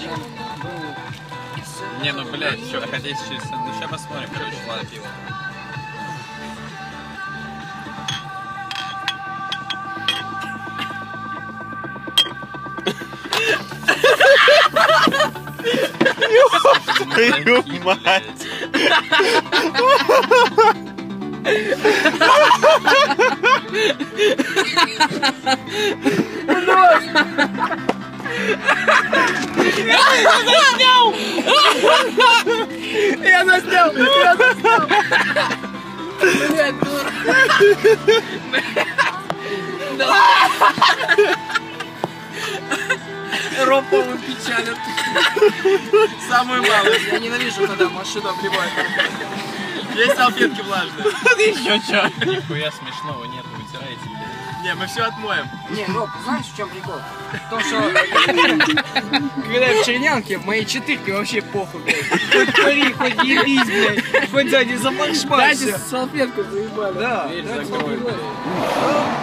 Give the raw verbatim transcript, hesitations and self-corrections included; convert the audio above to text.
Не, ну блядь, что, хотеть через... Ну сейчас посмотрим, короче, ладно, пиво. Твою мать! Я заснял! Я заснял! Блядь, дура! Роповым печалят. Самую малую. Я ненавижу, когда машину обливают. Есть салфетки влажные. Еще что? Нихуя смешного нет, вытирайте. Не, мы все отмоем. Не, Роб, знаешь, в чем прикол? То, что когда я в Чернянке, моей четырке вообще похуй, блядь. Хоть пари, хоть ебись, блядь. Хоть сзади запашмать. Дайте салфетку заебали. Да, Дверь дайте закрой, салфетку. блядь.